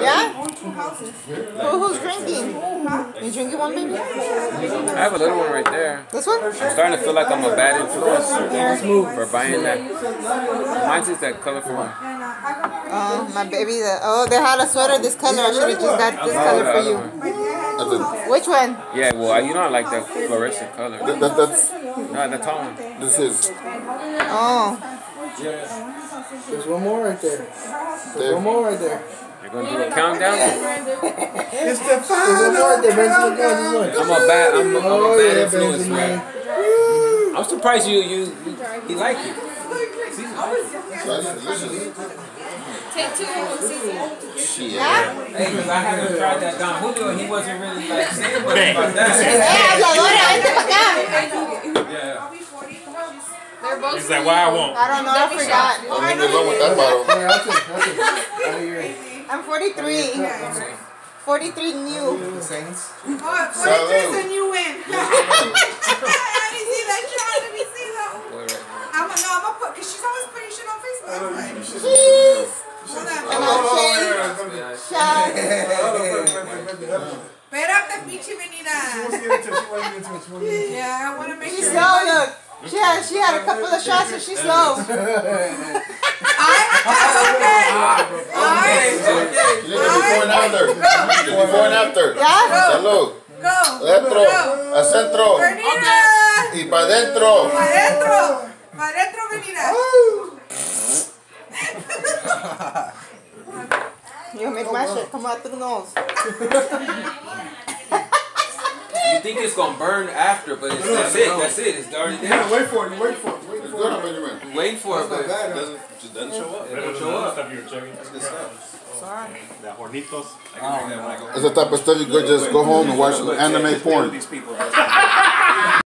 Yeah? Who's drinking? You drinking one, baby? I have a little one right there. This one? I'm starting to feel like I'm a bad influence for buying that. Mine's is that colorful one. Oh, my baby. They had a sweater this color. I should have just got this color for you. Which one? Yeah, well, you know I like the fluorescent color. That's No, the tall one. this is. Oh. There's one more right there. There's one more right there. You're going to do a countdown? It's the final. There's one more right there, Benjamin. I'm a bad influence, man. I'm surprised you like it. Take two and see. Yeah? Hey, because I haven't tried that Don Julio, he wasn't really like saying much about that. Yeah. They're both. He's like, why I won't? I don't know, I forgot. Nothing wrong with that bottle. I'm 43. 43 new. The Saints. 43 is a new win. Let me see that shot. Let me see that. I'm gonna put, because she's always putting shit on Facebook. Cheese. Hold Shot. Espérate, pinche venida. Yeah, I want to make She's sure. slow, look. She had a couple of shots and she's slow. Okay. Before and after. Before and after. Yeah? Salud. Go. Dentro. Al centro. Venida. Y para adentro. Pa' adentro. Pa' adentro, venida. You make my shit come out through the nose. You think it's going to burn after, but that's it. It's already there. Wait for it. It's good, Benjamin. I'm waiting for it, but it doesn't show up. It don't show up. Stuff you were checking. That's good stuff. Sorry. The Hornitos. It's the type of stuff you could just go home and watch anime porn. These people.